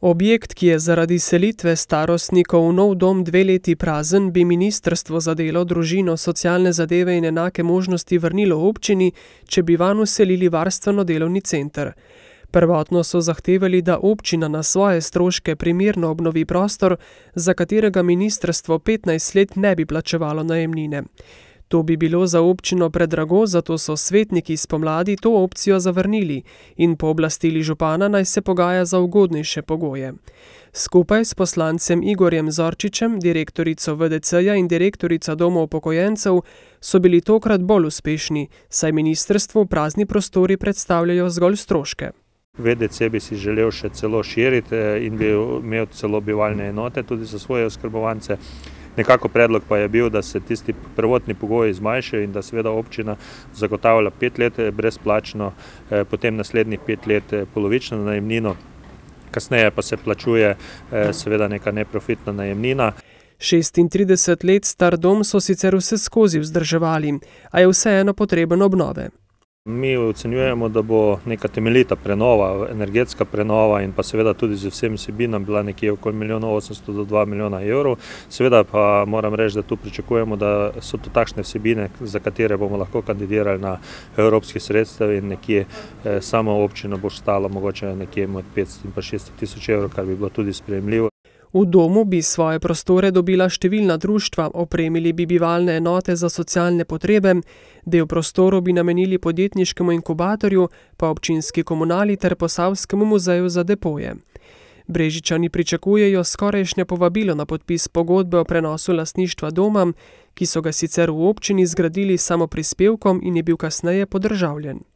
Objekt, ki je zaradi selitve starostnikov v nov dom 2 leti prazen, bi Ministrstvo za delo, družino, socialne zadeve in enake možnosti vrnilo občini, če bi vanj vselili varstveno-delovni center. Prvotno so zahtevali, da občina na svoje stroške primerno obnovi prostor, za katerega ministrstvo 15 let ne bi plačevalo najemnine. To bi bilo za občino predrago, zato so svetniki spomladi to opcijo zavrnili in pooblastili župana, naj se pogaja za ugodnejše pogoje. Skupaj s poslancem Igorjem Zorčičem, direktorico VDC-ja in direktorica Doma upokojencev, so bili tokrat bolj uspešni, saj ministrstvu prazni prostori predstavljajo zgolj stroške. VDC bi si želel še celo širiti in bi imel celo bivalne enote tudi za svoje oskrbovance. Nekako predlog pa je bil, da se tisti prvotni pogoji zmanjšajo in da seveda občina zagotavlja 5 let brezplačno, potem naslednjih 5 let polovično najemnino, kasneje pa se plačuje seveda neka neprofitna najemnina. 36 let star dom so sicer vseskozi vzdrževali, a je vseeno potreben obnove. Mi ocenjujemo, da bo neka temeljita prenova, energetska prenova in pa seveda tudi z vsemi vsebinami bila nekje okoli 1,8 do 2 milijona evrov. Seveda pa moram reči, da tu pričakujemo, da so to takšne vsebine, za katere bomo lahko kandidirali na evropskih sredstev in nekje samo občino bo stalo mogoče nekje med 500 in pa 600 tisoč evrov, kar bi bilo tudi sprejemljivo. V domu bi svoje prostore dobila številna društva, opremili bi bivalne enote za socialne potrebe, del prostorov bi namenili podjetniškemu inkubatorju, pa občinski komunali ter Posavskemu muzeju za depoje. Brežičani pričakujejo skorajšnje povabilo na podpis pogodbe o prenosu lastništva doma, ki so ga sicer v občini zgradili s samoprispevkom in je bil kasneje podržavljen.